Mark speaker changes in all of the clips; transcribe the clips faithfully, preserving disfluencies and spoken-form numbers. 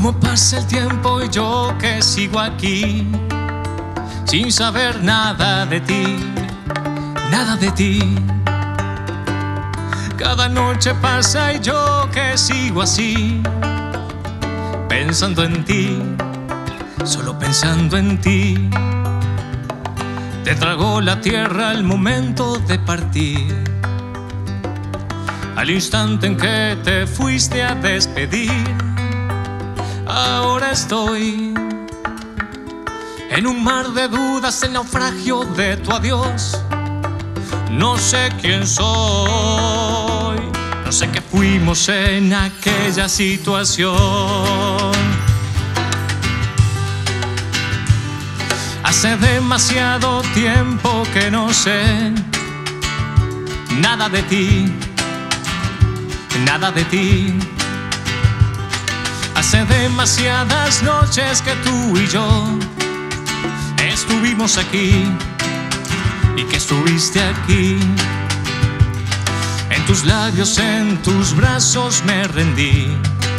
Speaker 1: Cómo pasa el tiempo y yo que sigo aquí, sin saber nada de ti, nada de ti. Cada noche pasa y yo que sigo así, pensando en ti, solo pensando en ti. Te tragó la tierra al momento de partir, al instante en que te fuiste a despedir. Ahora estoy en un mar de dudas, el naufragio de tu adiós. No sé quién soy, no sé qué fuimos en aquella situación. Hace demasiado tiempo que no sé nada de ti, nada de ti. Hace demasiadas noches que tú y yo estuvimos aquí y que estuviste aquí. En tus labios, en tus brazos me rendí.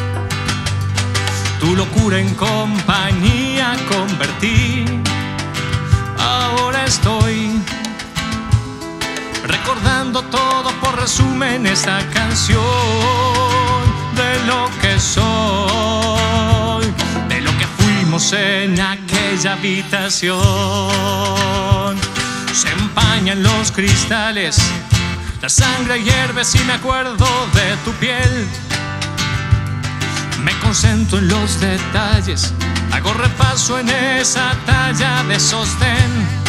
Speaker 1: Tu locura en compañía convertí. Ahora estoy recordando todo por resumen esta canción de lo que soy, de lo que fuimos en aquella habitación. Se empañan los cristales, la sangre hierve si me acuerdo de tu piel. Me concentro en los detalles, hago repaso en esa talla de sostén.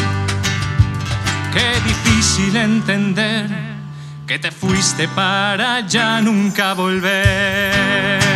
Speaker 1: Qué difícil entender que te fuiste para ya nunca volver.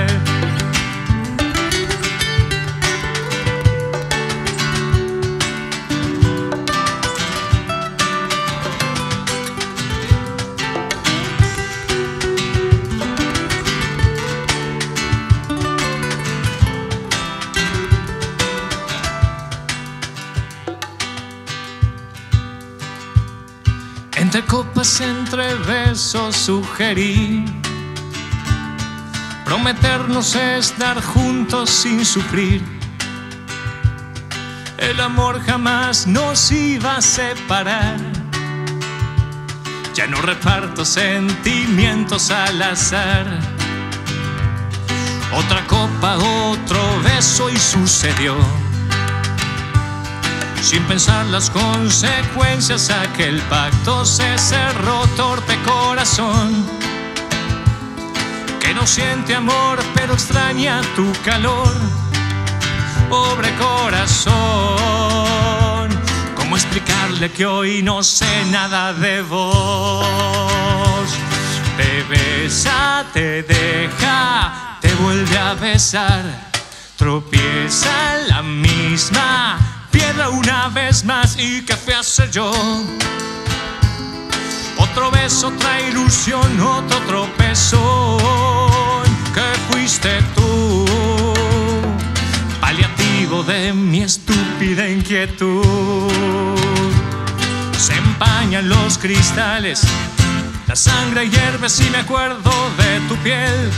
Speaker 1: Entre copas, entre besos sugerí prometernos estar juntos sin sufrir. El amor jamás nos iba a separar. Ya no reparto sentimientos al azar. Otra copa, otro beso y sucedió. Sin pensar las consecuencias, aquel pacto se cerró. Torpe corazón que no siente amor pero extraña tu calor. Pobre corazón, ¿cómo explicarle que hoy no sé nada de vos? Te besa, te deja, te vuelve a besar, tropieza en la misma piedra una vez más. ¿Y qué fui a hacer yo? Otro beso, otra ilusión, otro tropezón. ¿Qué fuiste tú? Paliativo de mi estúpida inquietud. Se empañan los cristales, la sangre hierve si me acuerdo de tu piel.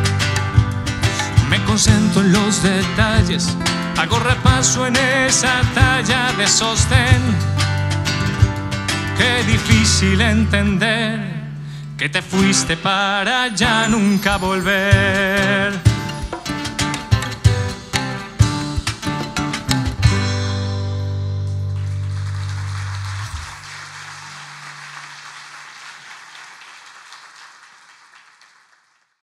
Speaker 1: Me concentro en los detalles, hago repaso en esa talla de sostén. Qué difícil entender que te fuiste para ya nunca volver.